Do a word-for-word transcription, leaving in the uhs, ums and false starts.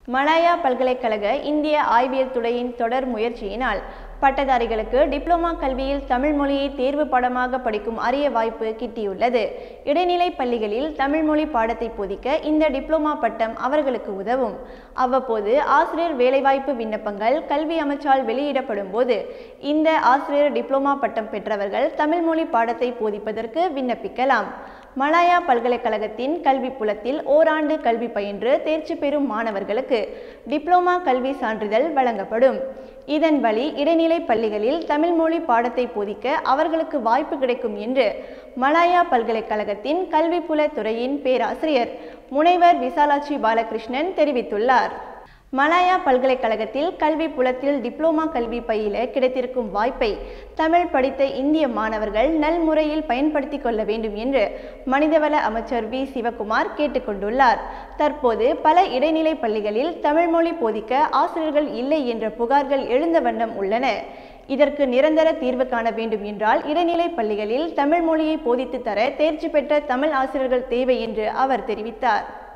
Malaya பல்கலைக்கழக இந்திய ஆய்வியல் துறையின் தொடர் முயற்சியினால் பட்டதாரிகளுக்கு டிப்ளோமா கல்வியில் தமிழ் மொழியை தேர்வு பாடமாக படிக்கும் அரிய வாய்ப்பு கிட்டியுள்ளது. இடைநிலை பள்ளிகளில் தமிழ் மொழி பாடத்தை போதிக்க இந்த டிப்ளோமா பட்டம் அவர்களுக்கு உதவும். அவ்வப்போது ஆசிரியர் வேலைவாய்ப்பு விண்ணப்பங்கள் கல்வி அமைச்சால் வெளியிடப்படும் போது இந்த ஆசிரியர் டிப்ளோமா பட்டம் பெற்றவர்கள் தமிழ் மொழி பாடத்தை போதிப்பதற்கு விண்ணப்பிக்கலாம். மலாயா பல்கலைக்கழகத்தின் கல்வி புலத்தில் ஓராண்டு கல்வி பயின்று தேர்ச்சி பெறும் மாணவர்களுக்கு டிப்ளோமா கல்வி சான்றிதழ் வழங்கப்படும். இதன் வழி இடைநிலை பள்ளிகளில் தமிழ் மொழி பாடத்தை போதிக்க அவர்களுக்கு வாய்ப்பு கிடைக்கும் என்று மலாயா பல்கலைக்கழகத்தின் கல்விப்புல துறையின் பேராசிரியர் முனைவர் விசாலாட்சி பாலகிருஷ்ணன் தெரிவித்துள்ளார். மலாயா பல்கலைக்கழகத்தில் கல்வி புலத்தில் டிப்ளோமா கல்வி பயில கிடைத்திருக்கும் வாய்ப்பை தமிழ் படித்த இந்திய மாணவர்கள் நல்முறையில் பயன்படுத்தி கொள்ள வேண்டும் என்று மனிதவள அமைச்சர் வி சிவகுமார் கேட்டுக்கொண்டுள்ளார். தற்போது பல இடைநிலை பள்ளிகளில் தமிழ் மொழி போதிக்க ஆசிரியர்கள் இல்லை என்ற புகார்கள் எழுந்த வண்ணம் உள்ளன. இதற்கு நிரந்தர தீர்வு காண வேண்டும் என்றால் இடைநிலை பள்ளிகளில் தமிழ் மொழியை போதித்து தர தேர்ச்சி பெற்ற தமிழ் ஆசிரியர்கள் தேவை என்று அவர் தெரிவித்தார்.